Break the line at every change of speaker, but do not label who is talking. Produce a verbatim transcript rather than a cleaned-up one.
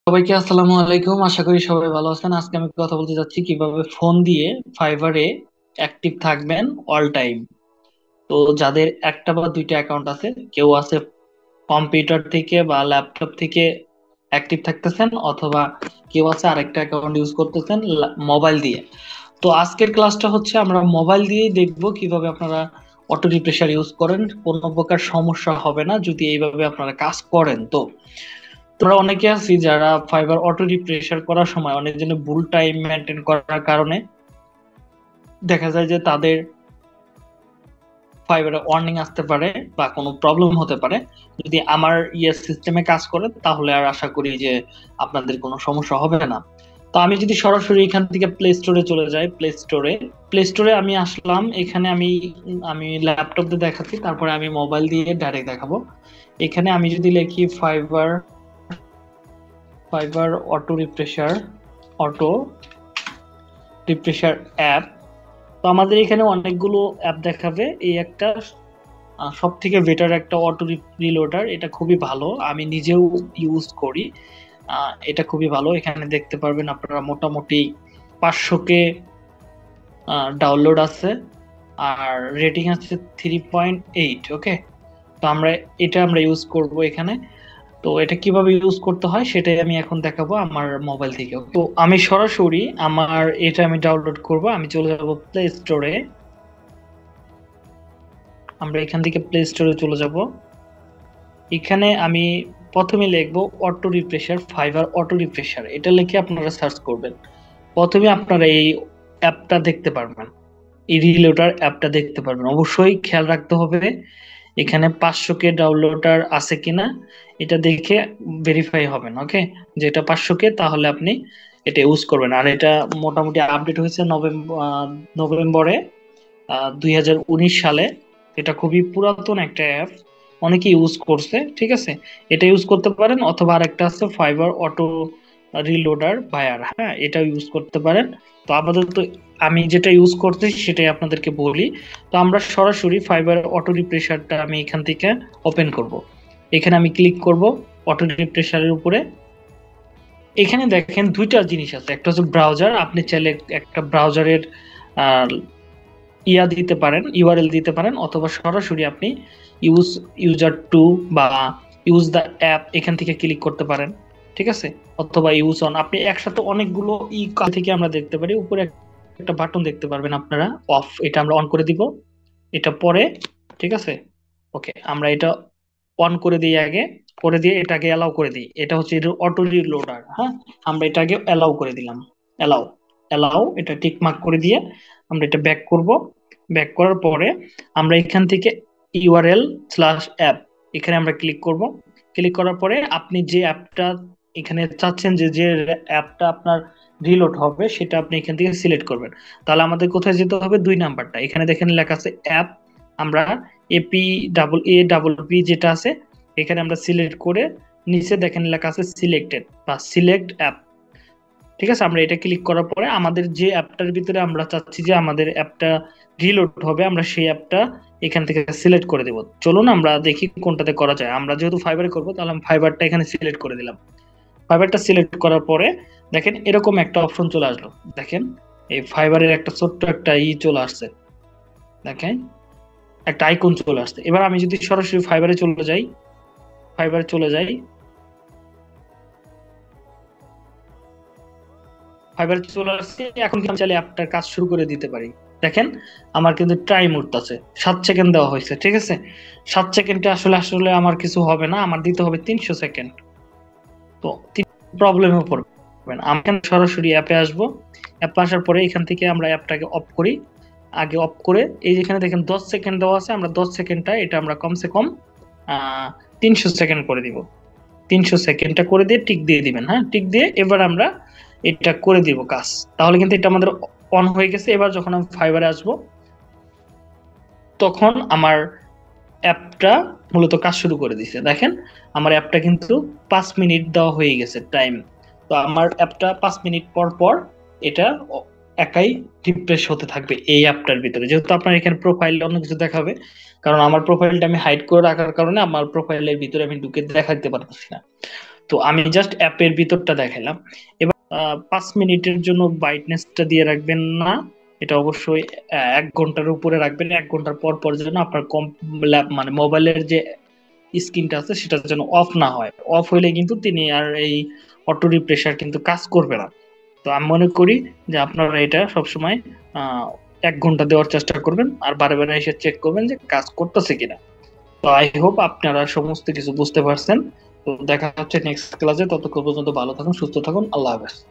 সবাইকে আসসালামু আলাইকুম। আশা করি সবাই ভালো আছেন। আজকে আমি কথা বলতে যাচ্ছি কিভাবে ফোন দিয়ে ফাইবারে অ্যাক্টিভ থাকবেন অল টাইম। তো যাদের একটা বা দুইটা অ্যাকাউন্ট আছে, কেউ আছে কম্পিউটার থেকে বা ল্যাপটপ থেকে অ্যাক্টিভ থাকতেছেন, অথবা কেউ আছে আরেকটা অ্যাকাউন্ট ইউজ করতেছেন মোবাইল দিয়ে। তো আজকের ক্লাসটা হচ্ছে আমরা মোবাইল দিয়েই দেখবো কিভাবে আপনারা অটো রিফ্রেশার ইউজ করেন। কোনো প্রকার সমস্যা হবে না যদি এইভাবে আপনারা কাজ করেন। তো তোমরা অনেকে আছি যারা ফাইবার অটো রিপ্রেশার করার সময় অনেক জন্য ভুল টাইম মেনটেন করার কারণে দেখা যায় যে তাদের ফাইবারে ওয়ার্নিং আসতে পারে বা কোনো প্রবলেম হতে পারে। যদি আমার ইয়ে সিস্টেমে কাজ করে তাহলে আর আশা করি যে আপনাদের কোনো সমস্যা হবে না। তো আমি যদি সরাসরি এখান থেকে প্লে স্টোরে চলে যাই, প্লে স্টোরে প্লে স্টোরে আমি আসলাম। এখানে আমি আমি ল্যাপটপ দিয়ে দেখাচ্ছি, তারপরে আমি মোবাইল দিয়ে ডাইরেক্ট দেখাবো। এখানে আমি যদি লিখি fibre fibre auto refresher auto refresher app, তো আমাদের এখানে অনেকগুলো অ্যাপ দেখাবে। এই একটা সব থেকে বেটার একটা অটো রিলোডার, এটা খুবই ভালো, আমি নিজেও ইউজ করি। আহ, এটা খুবই ভালো। এখানে দেখতে পারবেন আপনারা মোটামুটি পাঁচশো কে ডাউনলোড আছে, আর রেটিং আছে থ্রি পয়েন্ট এইট। ওকে, তো আমরা এটা আমরা ইউজ করব এখানে। তো এটা কিভাবে ইউজ করতে হয় সেটাই আমি এখন দেখাবো আমার মোবাইল থেকে। তো আমি সরাসরি আমার এটা আমি ডাউনলোড করব। আমি চলে যাব প্লে স্টোরে। আমরা এখান থেকে প্লে স্টোরে চলে যাব। এখানে আমি প্রথমে লিখবো auto refresher, fibre auto refresher, এটা লিখে আপনারা সার্চ করবেন। প্রথমে আপনারা এই অ্যাপটা দেখতে পারবেন, এই রিলোডার অ্যাপটা দেখতে পারবেন। অবশ্যই খেয়াল রাখতে হবে এখানে পাঁচশো কে ডাউনলোডার আছে কিনা, এটা দেখে ভেরিফাই হবেন। ওকে, যেটা পাঁচশো কে তাহলে আপনি এটা ইউজ করবেন। আর এটা মোটামুটি আপডেট হয়েছে নভেম্বর নভেম্বরে দুই হাজার উনিশ সালে। এটা খুবই পুরাতন একটা অ্যাপ, অনেকে ইউজ করছে। ঠিক আছে, এটা ইউজ করতে পারেন, অথবা আরেকটা আছে ফাইবার অটো রিলোডার বায়ার, হ্যাঁ, এটা ইউজ করতে পারেন। তো আপাতত আমি যেটা ইউজ করতে সেটাই আপনাদেরকে বলি। তো আমরা সরাসরি ফাইবার অটো রিপ্রেশারটা আমি এখান থেকে ওপেন করব। এখানে আমি ক্লিক করব অটো রিপ্রেশারের উপরে। এখানে দেখেন দুইটা জিনিস আছে, একটা হচ্ছে ব্রাউজার। আপনি চাইলে একটা ব্রাউজারের ইয়া দিতে পারেন, ইউআরএল দিতে পারেন, অথবা সরাসরি আপনি ইউজ ইউজার টু বা ইউজ দ্য অ্যাপ এখান থেকে ক্লিক করতে পারেন। ঠিক আছে, অথবা ইউজ অন, আপনি একসাথে অনেকগুলো ই থেকে আমরা দেখতে পারি। উপরে একটা বাটন দেখতে পারবেন আপনারা, অফ, এটা আমরা অন করে দিব। এটা পরে, ঠিক আছে, ওকে, আমরা এটা অন করে দিই আগে, করে দিয়ে এটাকে অ্যালাউ করে দিই। এটা হচ্ছে অটো রিলোডার, হ্যাঁ, আমরা এটাকে অ্যালাউ করে দিলাম। অ্যালাউ অ্যালাউ এটা টিক মার্ক করে দিয়ে আমরা এটা ব্যাক করব। ব্যাক করার পরে আমরা এখান থেকে ইউআরএল স্ল্যাশ অ্যাপ, এখানে আমরা ক্লিক করব। ক্লিক করার পরে আপনি যে অ্যাপটা এখানে চাচ্ছেন, যে যে অ্যাপটা আপনার রিলোড হবে সেটা আপনি এখান থেকে সিলেক্ট করবেন। তাহলে আমাদের কোথায় যেতে হবে, দুই নাম্বারটা, এখানে দেখেন লেখা আছে অ্যাপ। আমরা AP double A double P যেটা আছে এখানে আমরা সিলেক্ট করে নিচে দেখেন লেখা আছে সিলেক্টেড বা সিলেক্ট অ্যাপ। ঠিক আছে, আমরা এটা ক্লিক করার পরে আমাদের যে অ্যাপটার ভিতরে আমরা চাচ্ছি যে আমাদের অ্যাপটা রিলোড হবে, আমরা সেই অ্যাপটা এখান থেকে সিলেক্ট করে দেব। চলুন আমরা দেখি কোনটাতে করা যায়। আমরা যেহেতু ফাইবারে করবো, তাহলে আমি ফাইবারটা এখানে সিলেক্ট করে দিলাম। ফাইবারটা সিলেক্ট করার পরে দেখেন এরকম একটা অপশন চলে আসলো। দেখেন এই ফাইবারের একটা ছোট্ট একটা ই চলে আসছে, দেখেন একটা আইকন চলে আসছে। এবার আমি যদি সরাসরি ফাইবারে চলে যাই, ফাইবারে চলে যাই ফাইবারে চলে আসছে। এখন কি আমি চাইলে অ্যাপটার কাজ শুরু করে দিতে পারি। দেখেন আমার কিন্তু টাইম উঠতেছে, সাত সেকেন্ড দেওয়া হয়েছে। ঠিক আছে, সাত সেকেন্ডে আসলে আসলে আমার কিছু হবে না, আমার দিতে হবে তিনশো সেকেন্ড। তো প্রবলেমে পড়বেন। আমি এখানে সরাসরি অ্যাপে আসবো। অ্যাপে আসার পরে এখান থেকে আমরা অ্যাপটাকে অফ করি। আগে অফ করে এই যেখানে দেখেন দশ সেকেন্ড দেওয়া আছে, আমরা দশ সেকেন্ডটা এটা আমরা কমসে কম আহ তিনশো সেকেন্ড করে দিব। তিনশো সেকেন্ডটা করে দিয়ে টিক দিয়ে দিবেন। হ্যাঁ, টিক দিয়ে এবার আমরা এটা করে দিব কাজ। তাহলে কিন্তু এটা আমাদের অন হয়ে গেছে। এবার যখন আমি ফাইবারে আসবো তখন আমার অ্যাপটা মূলত কাজ শুরু করে দিছে। দেখেন আমার অ্যাপটা কিন্তু পাঁচ মিনিট দেওয়া হয়ে গেছে টাইম। তো আমার অ্যাপটা পাঁচ মিনিট পর পর এটা একাই রিফ্রেশ হতে থাকবে এই অ্যাপটার ভিতরে। যেহেতু আপনার এখানে প্রোফাইল অন্য কিছু দেখাবে, কারণ আমার প্রোফাইলটা আমি হাইড করে রাখার কারণে আমার প্রোফাইলের ভিতরে আমি ঢুকে দেখাতে পারতেছি না। তো তো আমি জাস্ট অ্যাপের ভিতরটা দেখালাম। এবার আহ, পাঁচ মিনিটের জন্য ব্রাইটনেসটা দিয়ে রাখবেন না, এটা অবশ্যই আহ, এক ঘন্টার উপরে রাখবেন। এক ঘন্টার পর পর যেন আপনার কম ল্যাপ মানে মোবাইলের যে স্ক্রিনটা আছে সেটা যেন অফ না হয়। অফ হইলে কিন্তু তিনি আর এই অটো রিফ্রেশার কিন্তু কাজ করবে না। তো আমি মনে করি যে আপনারা এটা সবসময় আহ এক ঘন্টা দেওয়ার চেষ্টা করবেন, আর বারে বারে এসে চেক করবেন যে কাজ করতেছে কিনা। তো আই হোপ আপনারা সমস্ত কিছু বুঝতে পারছেন। তো দেখা হচ্ছে নেক্সট ক্লাসে, ততক্ষণ পর্যন্ত ভালো থাকুন, সুস্থ থাকুন, আল্লাহ হাফেজ।